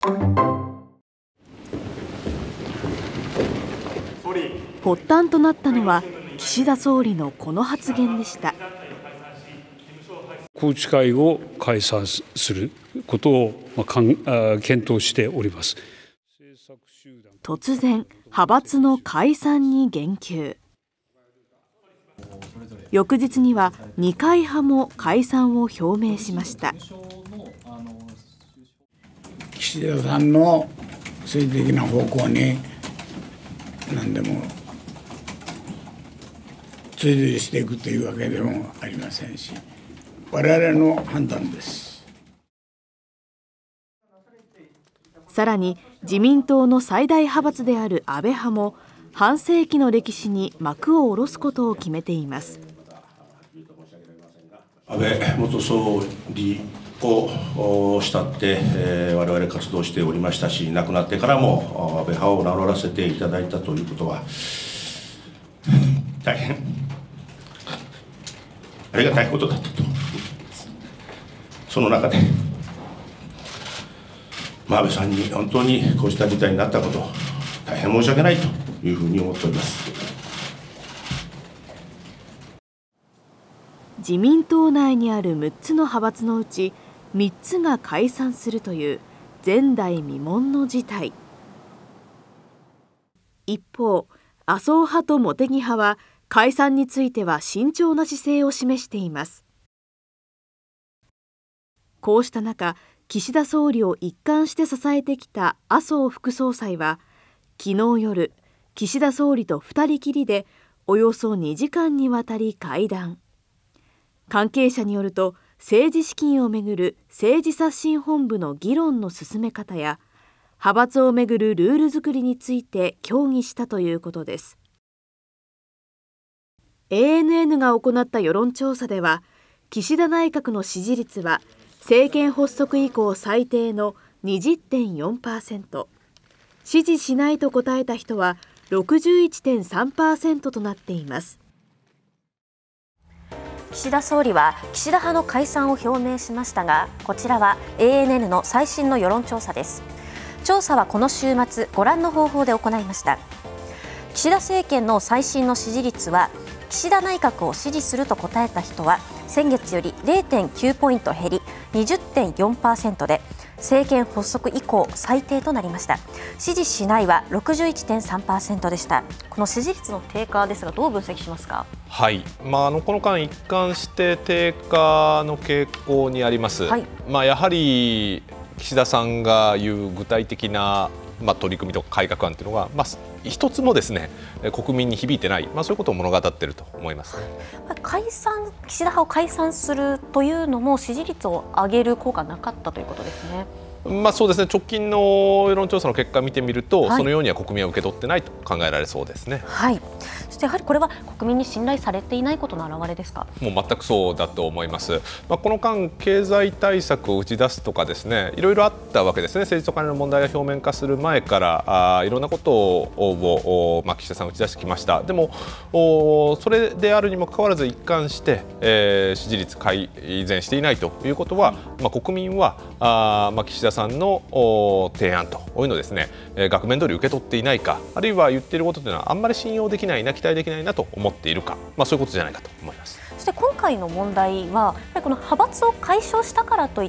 発端となったのは岸田総理のこの発言でした。 宏池会を解散することを検討しております。 突然、派閥の解散に言及。翌日には二階派も解散を表明しました。 岸田さんの政治的な方向に何でも追随していくというわけでもありませんし、我々の判断です。 さらに自民党の最大派閥である安倍派も半世紀の歴史に幕を下ろすことを決めています。 安倍元総理を慕って、我々活動しておりましたし、亡くなってからも安倍派を名乗らせていただいたということは大変ありがたいことだったと。その中で、安倍さんに本当にこうした事態になったこと、大変申し訳ないというふうに思っております。 自民党内にある6つの派閥のうち3つが解散するという前代未聞の事態。一方、麻生派と茂木派は解散については慎重な姿勢を示しています。こうした中、岸田総理を一貫して支えてきた麻生副総裁は昨日夜、岸田総理と2人きりでおよそ2時間にわたり会談。関係者によると、政治資金をめぐる政治刷新本部の議論の進め方や派閥をめぐるルール作りについて協議したということです。ANN が行った世論調査では、岸田内閣の支持率は政権発足以降最低の 20.4%、 支持しないと答えた人は 61.3% となっています。 岸田総理は岸田派の解散を表明しましたが、こちらは ANN の最新の世論調査です。調査はこの週末ご覧の方法で行いました。岸田政権の最新の支持率は、岸田内閣を支持すると答えた人は先月より 0.9 ポイント減り 20.4% で、政権発足以降最低となりました。支持しないは 61.3% でした。この支持率の低下ですが、どう分析しますか？ はい、この間一貫して低下の傾向にあります。はい、やはり岸田さんが言う具体的な取り組みとか改革案というのが、一つもですね国民に響いてない、そういうことを物語っていると思います。岸田派を解散するというのも支持率を上げる効果はなかったということですね。 そうですね、直近の世論調査の結果を見てみると、そのようには国民は受け取ってないと考えられそうですね。 はい、そしてやはりこれは国民に信頼されていないことの表れですか？ もう全くそうだと思います。この間経済対策を打ち出すとかですね、いろいろあったわけですね。政治と金の問題が表面化する前からいろんなことを岸田さん打ち出してきました。でもそれであるにもかかわらず一貫して、支持率改善していないということは、国民は岸田さんの提案というのをですね、額面通り受け取っていないか、あるいは言っていることというのはあんまり信用できないな、期待できないなと思っているか、そういうことじゃないかと思います。 そして今回の問題はこの派閥を解消したからといって、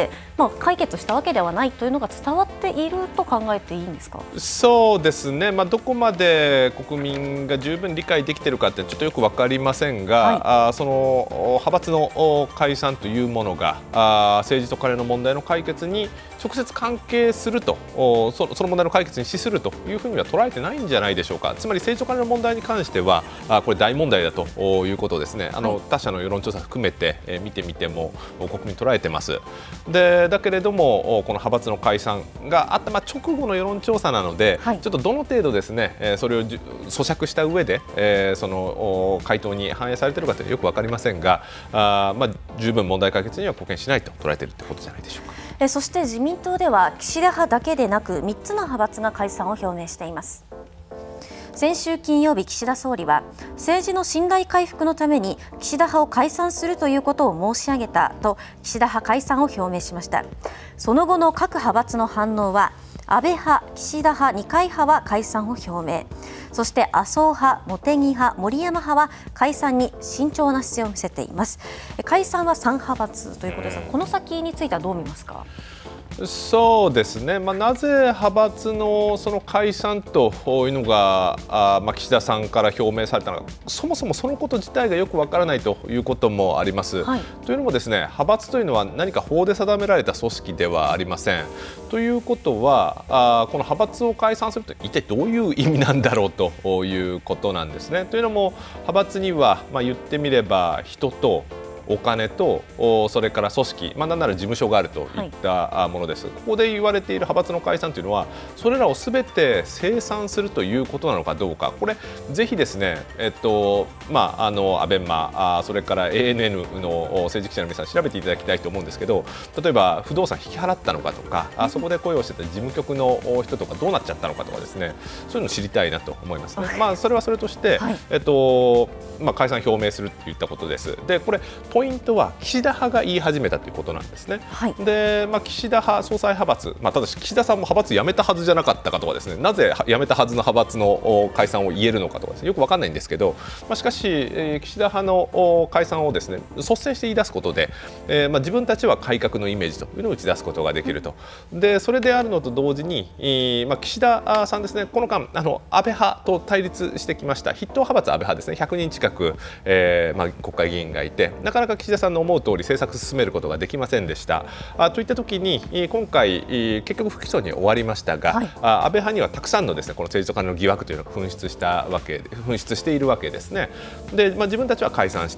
解決したわけではないというのが伝わっていると考えていいんですか？ そうですね、どこまで国民が十分理解できているかってちょっとよく分かりませんが、その派閥の解散というものが政治と金の問題の解決に直接関係すると、その問題の解決に資するというふうには捉えてないんじゃないでしょうか。つまり政治と金の問題に関してはこれ大問題だということをですね、他社の世論調査含めて見てみても国民捉えてます。だけれどもこの派閥の解散があった直後の世論調査なので、ちょっとどの程度ですねそれを咀嚼した上でその回答に反映されているかというのはよく分かりませんが、十分問題解決には貢献しないと捉えているということじゃないでしょうか。 そして自民党では岸田派だけでなく3つの派閥が解散を表明しています。 先週金曜日、岸田総理は政治の信頼回復のために岸田派を解散するということを申し上げたと岸田派解散を表明しました。その後の各派閥の反応は、安倍派、岸田派、二階派は解散を表明、そして麻生派、茂木派、森山派は解散に慎重な姿勢を見せています。解散は3派閥ということですが、この先についてはどう見ますか？ そうですね、なぜ派閥のその解散というのが岸田さんから表明されたのか、そもそもそのこと自体がよくわからないということもあります。はい、というのもですね、派閥というのは何か法で定められた組織ではありません。ということはこの派閥を解散すると一体どういう意味なんだろうということなんですね。というのも派閥には言ってみれば人とお金とそれから組織、なんなら事務所があるといったものです。ここで言われている派閥の解散というのはそれらをすべて清算するということなのかどうか、これぜひですね、アベマそれから ANN の政治記者の皆さん調べていただきたいと思うんですけど、例えば不動産引き払ったのかとか、そこで雇用してた事務局の人とかどうなっちゃったのかとかですね、そういうのを知りたいなと思いますね。それはそれとして、解散表明するといったことです。でこれポイントは岸田派が言い始めたということなんですね。はい、で、岸田派総裁派閥、ただし岸田さんも派閥辞めたはずじゃなかったかとかですね、なぜ辞めたはずの派閥の解散を言えるのかとかですね、よく分かんないんですけど、しかし、岸田派の解散をですね率先して言い出すことで、自分たちは改革のイメージというのを打ち出すことができると。でそれであるのと同時に、岸田さんですね、この間安倍派と対立してきました筆頭派閥安倍派ですね、100人近く、国会議員がいて、なかなか岸田さんの思う通り政策進めることができませんでした。といった時に今回結局不起訴に終わりましたが、安倍派にはたくさんのですねこの政治とカネの疑惑というのが噴出しているわけですね。で、自分たちは解散して、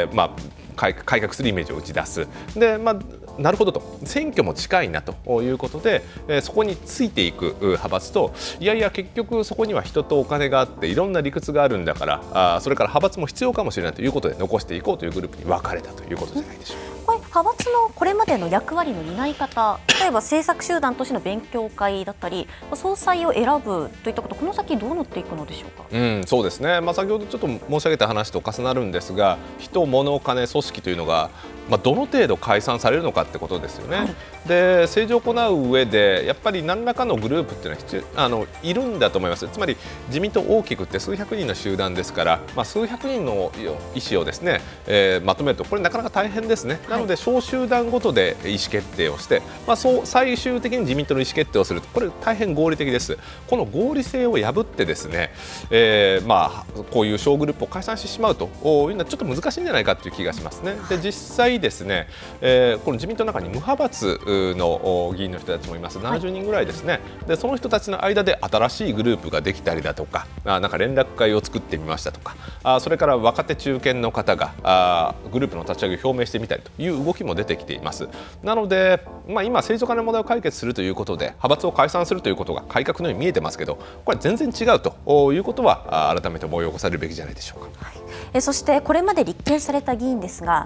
改革するイメージを打ち出す。で、なるほどと、選挙も近いなということで、そこについていく派閥と、いやいや結局そこには人とお金があっていろんな理屈があるんだから、それから派閥も必要かもしれないということで残していこうというグループに分かれたということじゃないでしょうか。 派閥のこれまでの役割の担い方、例えば政策集団としての勉強会だったり総裁を選ぶといったこと、この先どうなっていくのでしょうか。そうですね、先ほどちょっと申し上げた話と重なるんですが、人、物、金、組織というのがどの程度解散されるのかってことですよね。はい、で政治を行う上でやっぱり何らかのグループっていうのはいるんだと思います。つまり自民党大きくって数百人の集団ですから、数百人の意思をですね、まとめるとこれなかなか大変ですね。なので小集団ごとで意思決定をして、そう最終的に自民党の意思決定をすると、これ大変合理的です。この合理性を破ってですね、こういう小グループを解散してしまうというのはちょっと難しいんじゃないかという気がしますね。で実際ですね、この自民党の中に無派閥の議員の人たちもいます。70人ぐらいですね。でその人たちの間で新しいグループができたりだとか、なんか連絡会を作ってみましたとか、それから若手中堅の方がグループの立ち上げを表明してみたりという動きも出てきています。なので、今政治とカネの問題を解決するということで派閥を解散するということが改革のように見えてますけど、これは全然違うということは改めて思い起こされるべきじゃないでしょうか。 はい、そしてこれまで立件された議員ですが、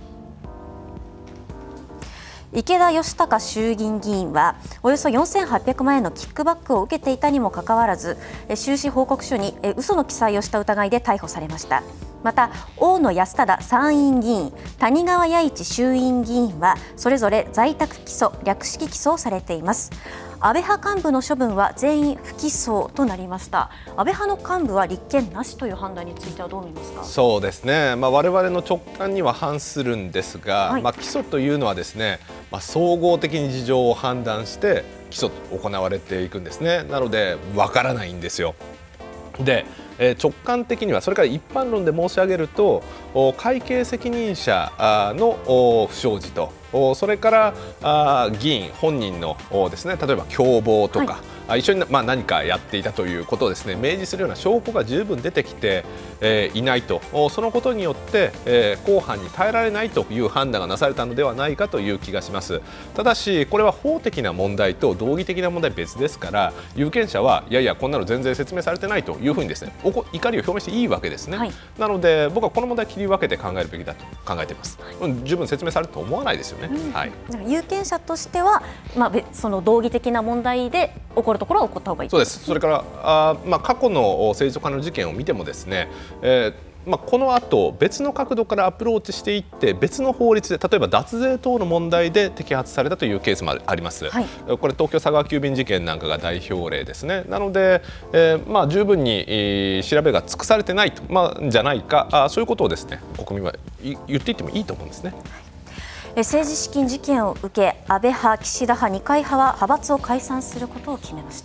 池田義孝衆議院議員はおよそ4800万円のキックバックを受けていたにもかかわらず、収支報告書に嘘の記載をした疑いで逮捕されました。また大野安忠参院議員、谷川弥一衆院議員はそれぞれ在宅起訴、略式起訴されています。安倍派幹部の処分は全員不起訴となりました。安倍派の幹部は立件なしという判断についてはどう見ますか。 そうですね、我々の直感には反するんですが、起訴というのはですね、総合的に事情を判断して起訴行われていくんですね。なのでわからないんですよ。で直感的には、それから一般論で申し上げると、会計責任者の不祥事と、それから議員本人のですね、例えば共謀とか、一緒に何かやっていたということをですね明示するような証拠が十分出てきていないと、そのことによって公判に耐えられないという判断がなされたのではないかという気がします。ただしこれは法的な問題と道義的な問題別ですから、有権者はいやいやこんなの全然説明されてないというふうにですね怒りを表明していいわけですね。なので僕はこの問題を切り分けて考えるべきだと考えています。十分説明されると思わないですよね。はい、 有権者としては、その道義的な問題で起こるところは起こった方がいい。 そうです。それから過去の政治とカネの事件を見てもですね、この後別の角度からアプローチしていって別の法律で例えば脱税等の問題で摘発されたというケースもあります、はい、これ東京佐川急便事件なんかが代表例ですね。なので、十分に調べが尽くされてないと、じゃないかそういうことをですね国民は言っていってもいいと思うんですね。 政治資金事件を受け安倍派、岸田派、二階派は派閥を解散することを決めました。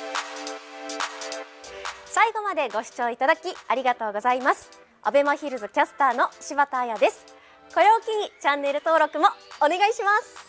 最後までご視聴いただきありがとうございます。アベマヒルズキャスターの柴田彩です。これを機にチャンネル登録もお願いします。